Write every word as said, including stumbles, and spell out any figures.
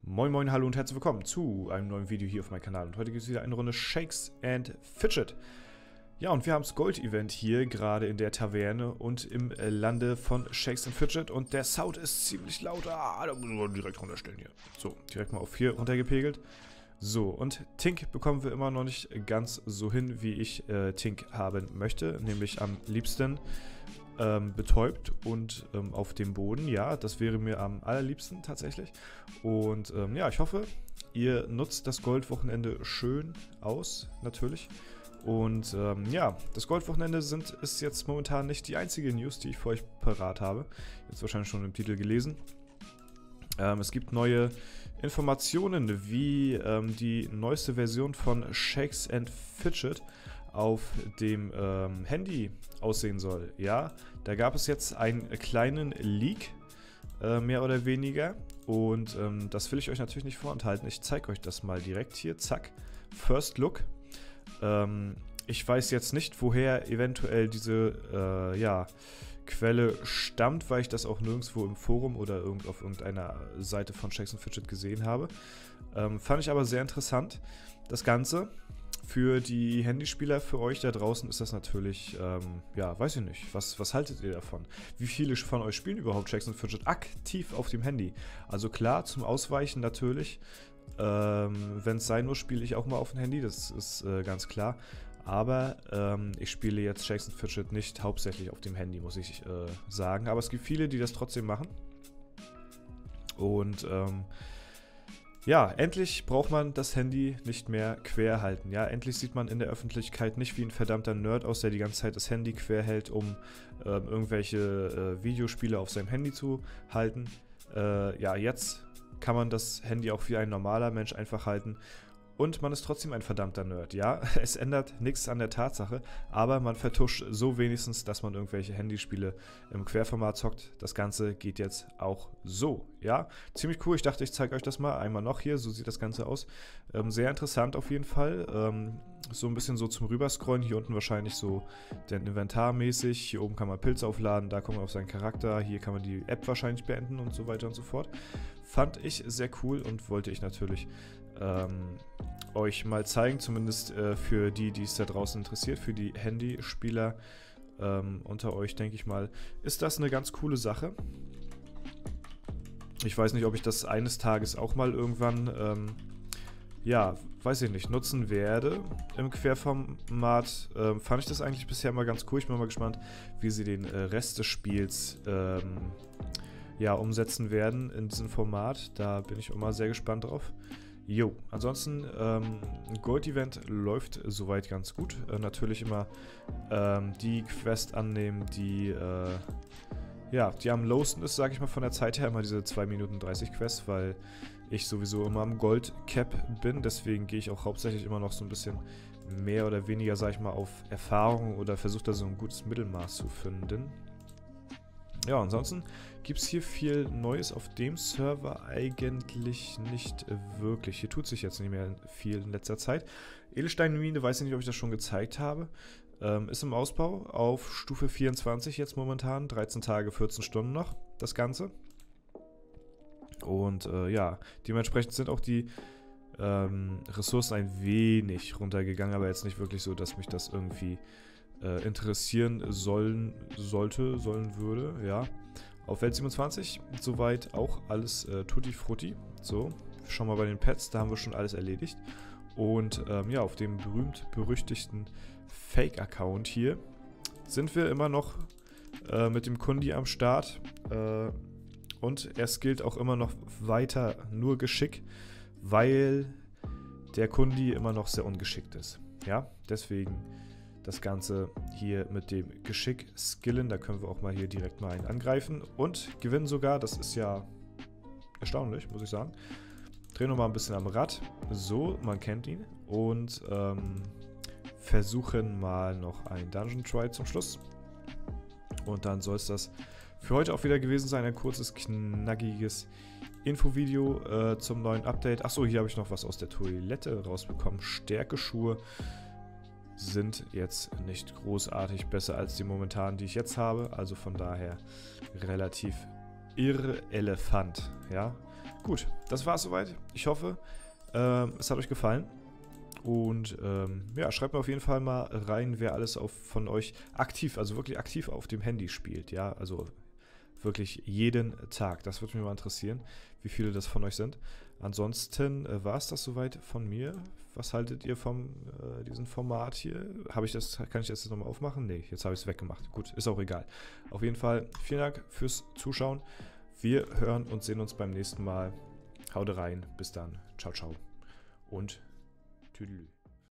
Moin moin, hallo und herzlich willkommen zu einem neuen Video hier auf meinem Kanal. Und heute gibt es wieder eine Runde Shakes and Fidget. Ja, und wir haben das Gold-Event hier gerade in der Taverne und im Lande von Shakes and Fidget. Und der Sound ist ziemlich laut. Ah, da müssen wir direkt runterstellen hier. So, direkt mal auf vier runtergepegelt. So, und Tink bekommen wir immer noch nicht ganz so hin, wie ich äh, Tink haben möchte. Nämlich am liebsten ähm, betäubt und ähm, auf dem Boden. Ja, das wäre mir am allerliebsten tatsächlich. Und ähm, ja, ich hoffe, ihr nutzt das Goldwochenende schön aus, natürlich. Und ähm, ja, das Goldwochenende sind, ist jetzt momentan nicht die einzige News, die ich für euch parat habe. Jetzt wahrscheinlich schon im Titel gelesen. Ähm, es gibt neue Informationen, wie ähm, die neueste Version von Shakes and Fidget auf dem ähm, Handy aussehen soll. Ja, da gab es jetzt einen kleinen Leak, äh, mehr oder weniger. Und ähm, das will ich euch natürlich nicht vorenthalten. Ich zeige euch das mal direkt hier. Zack, First Look. Ähm, ich weiß jetzt nicht, woher eventuell diese, äh, ja... Quelle stammt, weil ich das auch nirgendwo im Forum oder irgend auf irgendeiner Seite von Shakes and Fidget gesehen habe. Ähm, fand ich aber sehr interessant. Das Ganze für die Handyspieler, für euch da draußen ist das natürlich, ähm, ja, weiß ich nicht. Was, was haltet ihr davon? Wie viele von euch spielen überhaupt Shakes and Fidget aktiv auf dem Handy? Also klar, zum Ausweichen natürlich. Ähm, wenn es sein muss, spiele ich auch mal auf dem Handy, das ist äh, ganz klar. Aber ähm, ich spiele jetzt Shakes and Fidget nicht hauptsächlich auf dem Handy, muss ich äh, sagen. Aber es gibt viele, die das trotzdem machen. Und ähm, ja, endlich braucht man das Handy nicht mehr quer halten. Ja, endlich sieht man in der Öffentlichkeit nicht wie ein verdammter Nerd aus, der die ganze Zeit das Handy quer hält, um ähm, irgendwelche äh, Videospiele auf seinem Handy zu halten. Äh, ja, jetzt kann man das Handy auch wie ein normaler Mensch einfach halten. Und man ist trotzdem ein verdammter Nerd, ja. Es ändert nichts an der Tatsache, aber man vertuscht so wenigstens, dass man irgendwelche Handyspiele im Querformat zockt. Das Ganze geht jetzt auch so, ja. Ziemlich cool, ich dachte, ich zeige euch das mal einmal noch hier, so sieht das Ganze aus. Ähm, sehr interessant auf jeden Fall. Ähm, so ein bisschen so zum Rüberscrollen, hier unten wahrscheinlich so den Inventar mäßig. Hier oben kann man Pilze aufladen, da kommt man auf seinen Charakter, hier kann man die App wahrscheinlich beenden und so weiter und so fort. Fand ich sehr cool und wollte ich natürlich ähm, euch mal zeigen, zumindest äh, für die, die es da draußen interessiert, für die Handyspieler ähm, unter euch, denke ich mal, ist das eine ganz coole Sache. Ich weiß nicht, ob ich das eines Tages auch mal irgendwann, ähm, ja, weiß ich nicht, nutzen werde im Querformat. Ähm, fand ich das eigentlich bisher mal ganz cool. Ich bin mal gespannt, wie sie den äh, Rest des Spiels ähm, ja, umsetzen werden in diesem Format. Da bin ich immer sehr gespannt drauf. Jo, ansonsten, ähm, Gold-Event läuft soweit ganz gut. Äh, natürlich immer ähm, die Quest annehmen, die, äh, ja, die am lowsten ist, sage ich mal, von der Zeit her. Immer diese zwei Minuten dreißig Quests, weil ich sowieso immer am Gold-Cap bin. Deswegen gehe ich auch hauptsächlich immer noch so ein bisschen mehr oder weniger, sage ich mal, auf Erfahrung oder versuche da so ein gutes Mittelmaß zu finden. Ja, ansonsten gibt es hier viel Neues auf dem Server eigentlich nicht wirklich. Hier tut sich jetzt nicht mehr viel in letzter Zeit. Edelsteinmine, weiß ich nicht, ob ich das schon gezeigt habe, ähm, ist im Ausbau auf Stufe vierundzwanzig jetzt momentan. dreizehn Tage, vierzehn Stunden noch, das Ganze. Und äh, ja, dementsprechend sind auch die ähm, Ressourcen ein wenig runtergegangen, aber jetzt nicht wirklich so, dass mich das irgendwie äh, interessieren sollen, sollte, sollen würde, ja. Auf Welt siebenundzwanzig, soweit auch alles äh, tutti frutti. So, schauen wir mal bei den Pets, da haben wir schon alles erledigt. Und ähm, ja, auf dem berühmt-berüchtigten Fake-Account hier sind wir immer noch äh, mit dem Kundi am Start. Äh, und er skillt auch immer noch weiter nur Geschick, weil der Kundi immer noch sehr ungeschickt ist. Ja, deswegen das Ganze hier mit dem Geschick skillen. Da können wir auch mal hier direkt mal einen angreifen und gewinnen sogar. Das ist ja erstaunlich, muss ich sagen. Drehen wir mal ein bisschen am Rad. So, man kennt ihn. Und ähm, versuchen mal noch ein Dungeon Try zum Schluss. Und dann soll es das für heute auch wieder gewesen sein. Ein kurzes, knackiges Infovideo äh, zum neuen Update. Achso, hier habe ich noch was aus der Toilette rausbekommen. Stärkeschuhe sind jetzt nicht großartig besser als die momentanen, die ich jetzt habe. Also von daher relativ irrelevant, ja. gut, das war's soweit. Ich hoffe, ähm, es hat euch gefallen. Und ähm, ja, schreibt mir auf jeden Fall mal rein, wer alles auf, von euch aktiv, also wirklich aktiv auf dem Handy spielt. Ja, also wirklich jeden Tag. Das würde mich mal interessieren, wie viele das von euch sind. Ansonsten äh, war es das soweit von mir. Was haltet ihr von äh, diesem Format hier? Habe ich das, kann ich das jetzt nochmal aufmachen? Nee, jetzt habe ich es weggemacht. Gut, ist auch egal. Auf jeden Fall vielen Dank fürs Zuschauen. Wir hören und sehen uns beim nächsten Mal. Haut rein. Bis dann. Ciao, ciao. Und Tüdelü.